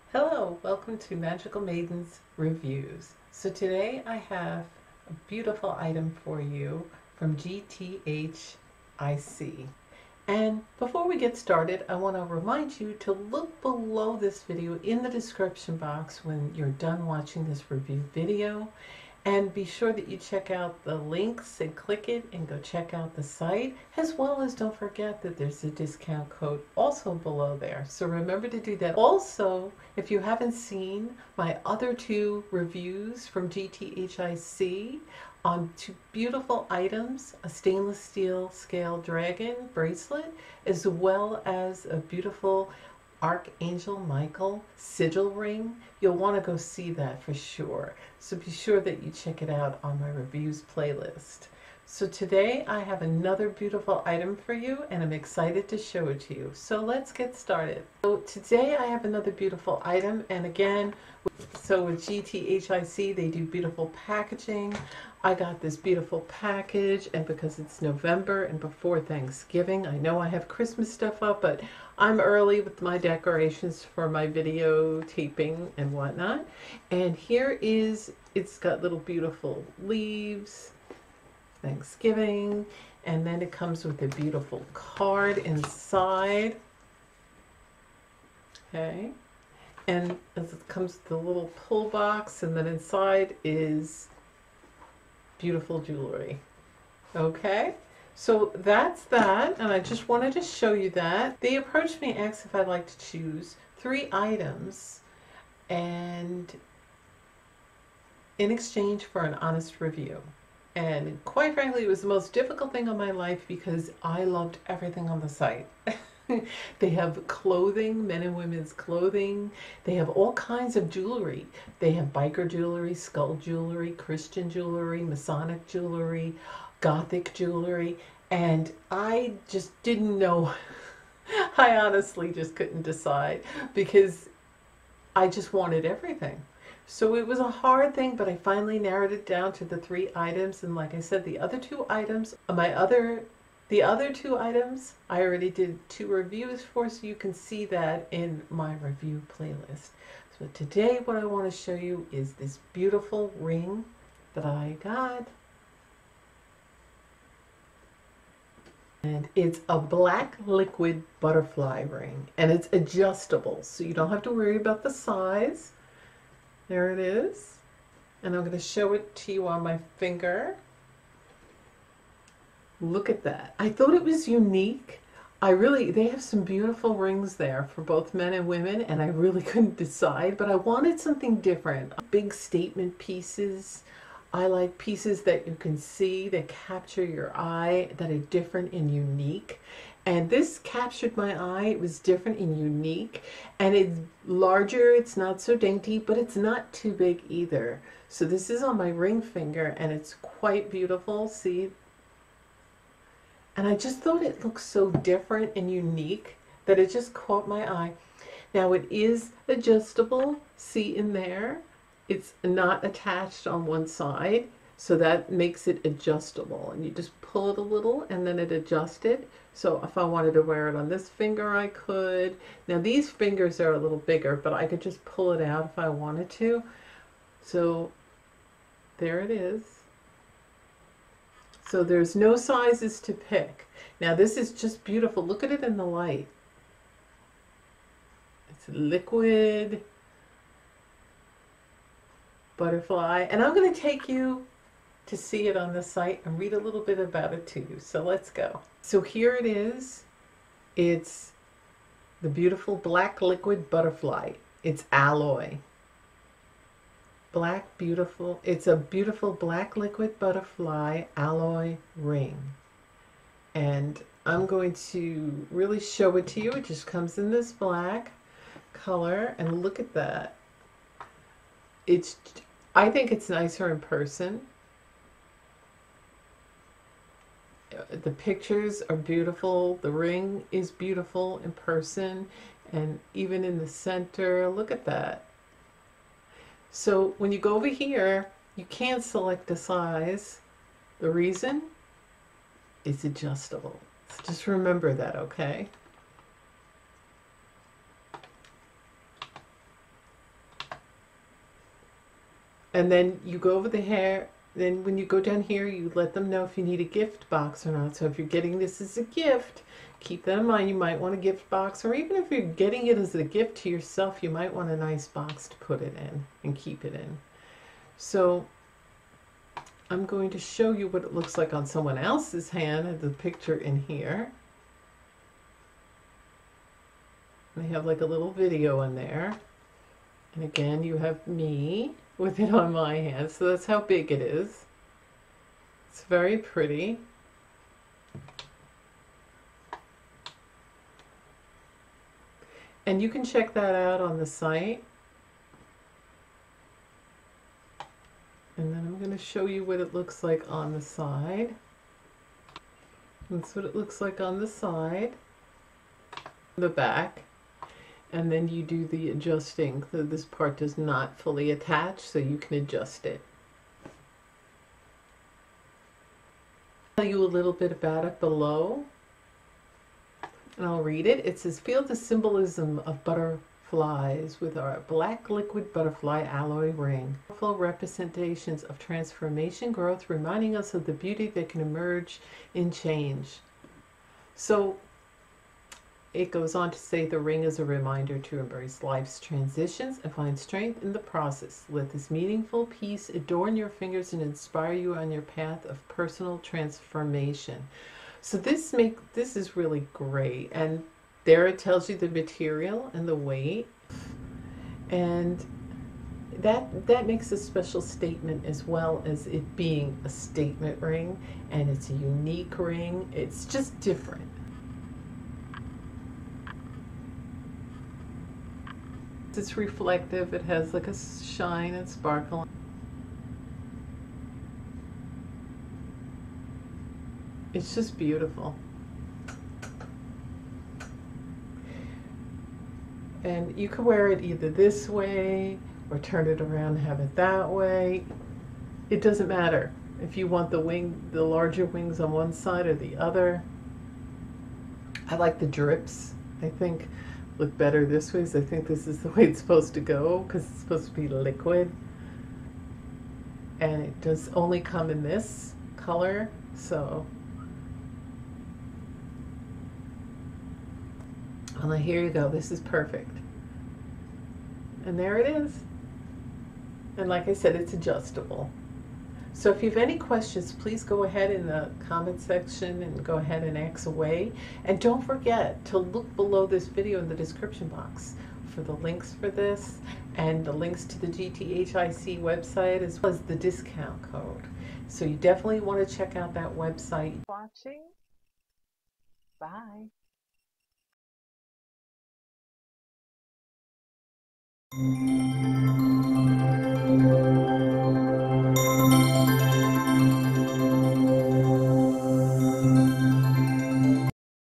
Hello, welcome to Magical Maidens Reviews. So today I have a beautiful item for you from GTHIC. And before we get started, I want to remind you to look below this video in the description box when you're done watching this review video. And be sure that you check out the links and click it and go check out the site, as well as don't forget that there's a discount code also below there. So remember to do that. Also, if you haven't seen my other two reviews from GTHIC on two beautiful items, a stainless steel scale dragon bracelet, as well as a beautiful Archangel Michael sigil ring, you'll want to go see that for sure. So be sure that you check it out on my reviews playlist. So today I have another beautiful item for you and I'm excited to show it to you. So let's get started. So today I have another beautiful item, and again, so with GTHIC they do beautiful packaging. I got this beautiful package, and because it's November and before Thanksgiving, I know I have Christmas stuff up, but I'm early with my decorations for my video taping and whatnot. And here is, it's got little beautiful leaves, Thanksgiving, and then it comes with a beautiful card inside. Okay, and as it comes with the little pull box, and then inside is beautiful jewelry. Okay, so that's that, and I just wanted to show you that. They approached me, asked if I'd like to choose 3 items and in exchange for an honest review. And quite frankly, it was the most difficult thing of my life because I loved everything on the site. They have clothing, men and women's clothing. They have all kinds of jewelry. They have biker jewelry, skull jewelry, Christian jewelry, Masonic jewelry, Gothic jewelry. And I just didn't know. I honestly just couldn't decide because I just wanted everything. So it was a hard thing, but I finally narrowed it down to the 3 items. And like I said, the other 2 items, the other 2 items, I already did 2 reviews for, so you can see that in my review playlist. So today what I want to show you is this beautiful ring that I got. And it's a black liquid butterfly ring, and it's adjustable, so you don't have to worry about the size. There it is. And I'm going to show it to you on my finger. Look at that. I thought it was unique. They have some beautiful rings there for both men and women, and I really couldn't decide, but I wanted something different. Big statement pieces. I like pieces that you can see, that capture your eye, that are different and unique. And this captured my eye. It was different and unique, and it's larger. It's not so dainty, but it's not too big either. So this is on my ring finger, and it's quite beautiful. See? And I just thought it looked so different and unique that it just caught my eye. Now it is adjustable. See in there? It's not attached on one side, so that makes it adjustable. And you just pull it a little and then it adjusts it. So if I wanted to wear it on this finger, I could. Now these fingers are a little bigger, but I could just pull it out if I wanted to. So there it is. So there's no sizes to pick. Now this is just beautiful. Look at it in the light. It's liquid butterfly. And I'm going to take you to see it on the site and read a little bit about it to you. So let's go. So here it is. It's the beautiful black liquid butterfly. It's alloy. Black, beautiful. It's a beautiful black liquid butterfly alloy ring. And I'm going to really show it to you. It just comes in this black color, and look at that. I think it's nicer in person. The pictures are beautiful. The ring is beautiful in person, and even in the center. Look at that. So when you go over here, you can't select a size. The reason? It's adjustable. So just remember that, okay? And then you go over the hair. Then when you go down here, you let them know if you need a gift box or not. So if you're getting this as a gift, keep that in mind. You might want a gift box, or even if you're getting it as a gift to yourself, you might want a nice box to put it in and keep it in. So I'm going to show you what it looks like on someone else's hand, and the picture in here. They have like a little video in there. And again, you have me with it on my hand. So that's how big it is. It's very pretty. And you can check that out on the site. And then I'm going to show you what it looks like on the side. That's what it looks like on the side, the back. And then you do the adjusting. So this part does not fully attach, so you can adjust it. I'll tell you a little bit about it below. And I'll read it. It says, feel the symbolism of butterflies with our black liquid butterfly alloy ring. Powerful representations of transformation, growth, reminding us of the beauty that can emerge in change. So it goes on to say the ring is a reminder to embrace life's transitions and find strength in the process. Let this meaningful piece adorn your fingers and inspire you on your path of personal transformation. So this is really great, and there it tells you the material and the weight, and that makes a special statement, as well as it being a statement ring, and it's a unique ring. It's just different. It's reflective. It has like a shine and sparkle. It's just beautiful. And you can wear it either this way or turn it around and have it that way. It doesn't matter if you want the larger wings on one side or the other. I like the drips. I think look better this way, so I think this is the way it's supposed to go, because it's supposed to be liquid. And it does only come in this color, so. Well, here you go. This is perfect. And there it is. And like I said, it's adjustable. So if you have any questions, please go ahead in the comment section and go ahead and ask away. And don't forget to look below this video in the description box for the links for this and the links to the GTHIC website, as well as the discount code. So you definitely want to check out that website. Watching. Bye.